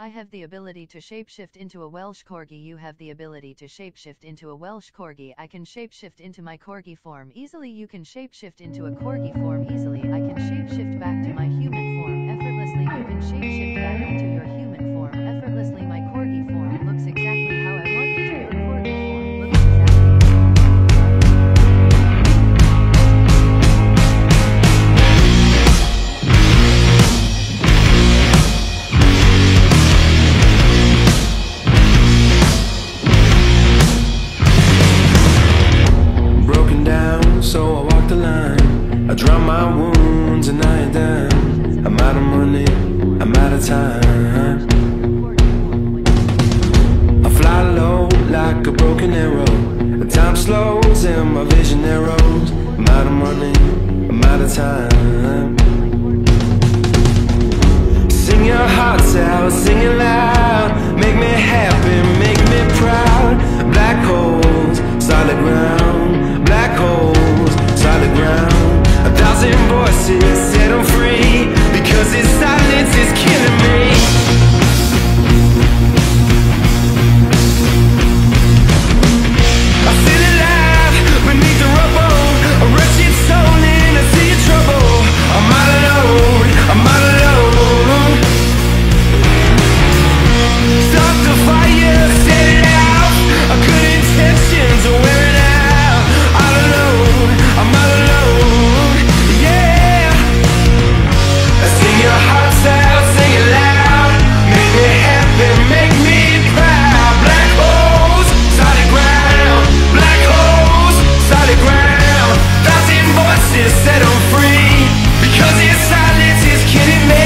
I have the ability to shapeshift into a Welsh corgi. You have the ability to shapeshift into a Welsh corgi. I can shapeshift into my corgi form easily. You can shapeshift into a corgi form easily. I can shapeshift back to my human form effortlessly. You can shapeshift back into your human form effortlessly. My corgi form looks exactly how I want it to. Your corgi form looks so I walk the line. I drown my wounds and I ain't done. I'm out of money, I'm out of time. I fly low like a broken arrow. The time slows and my vision narrows. I'm out of money, I'm out of time. Sing your hearts out, sing it loud. Make me happy, make me proud. Black holes, solid ground. Black holes, solid ground. 1,000 voices, set them free. Because this silence is killing me. I feel alive beneath the rubble. A wretched soul in a sea of trouble. I'm all alone, I'm all alone. Start the fire, set it out. Good intentions are wearing out. All alone, I'm all alone. Yeah. Sing your hearts out, sing it loud. Make me happy, make me proud. Black holes, solid ground. Black holes, solid ground. 1,000 voices, set them free. Because this silence is killing me.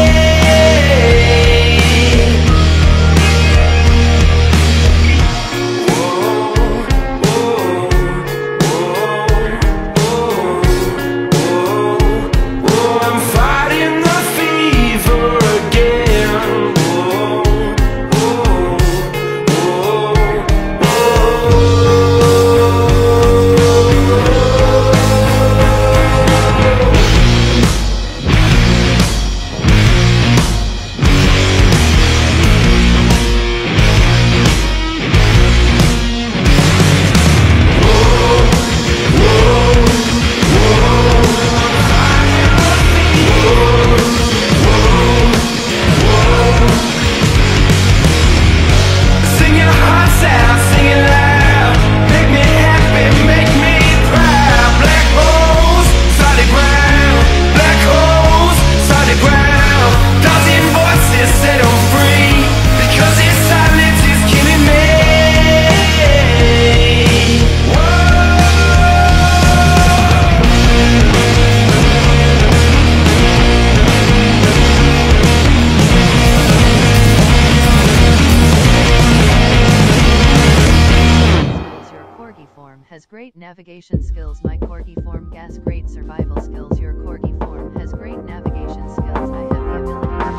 has great navigation skills. My corgi form has great survival skills. Your corgi form has great navigation skills. I have the ability to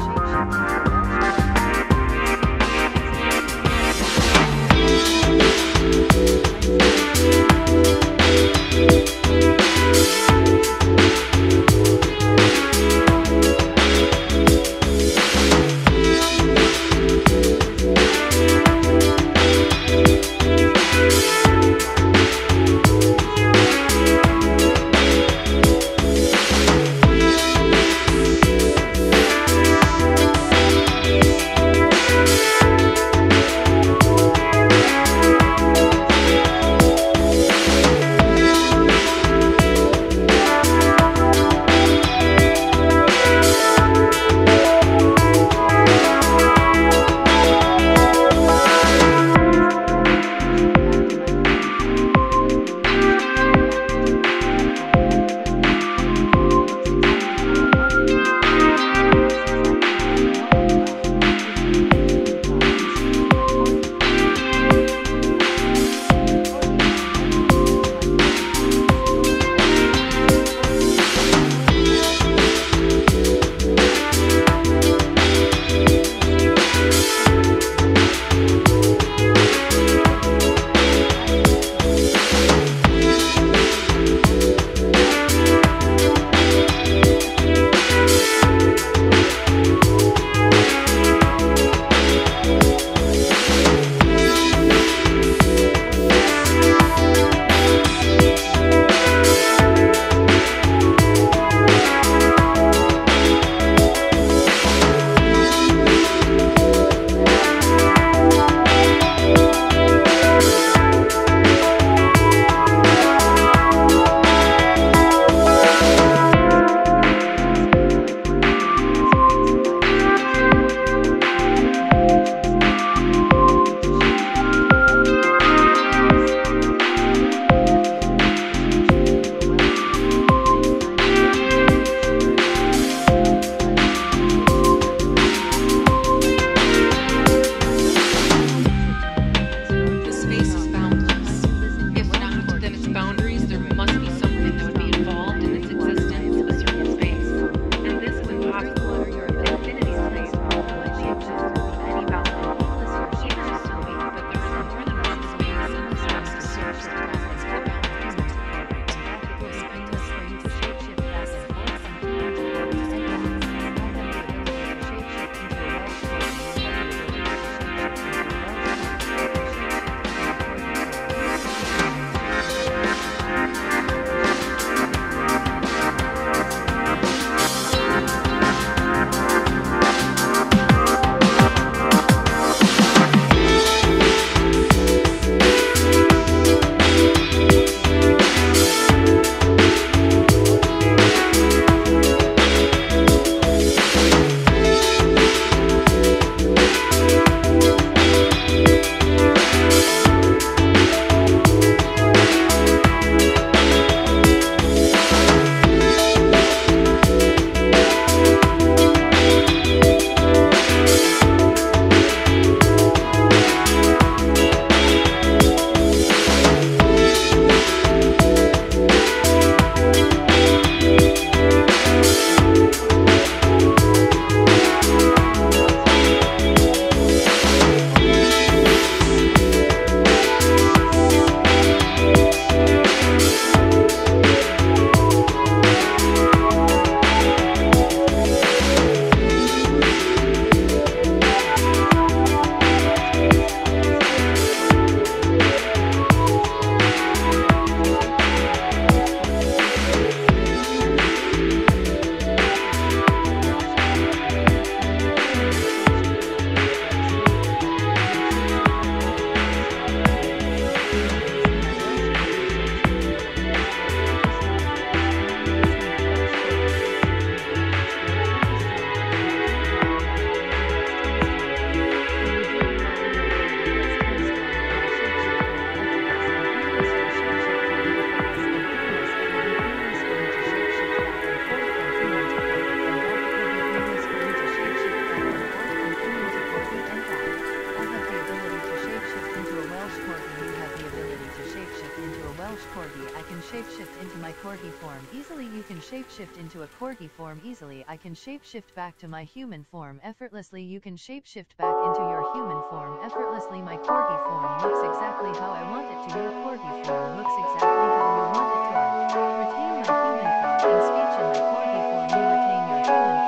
shapeshift into my corgi form easily. You can shapeshift into a corgi form easily. I can shapeshift back to my human form effortlessly. You can shapeshift back into your human form effortlessly. My corgi form looks exactly how I want it to. Your corgi form looks exactly how you want it to. Retain my human thought and speech in my corgi form. You retain your human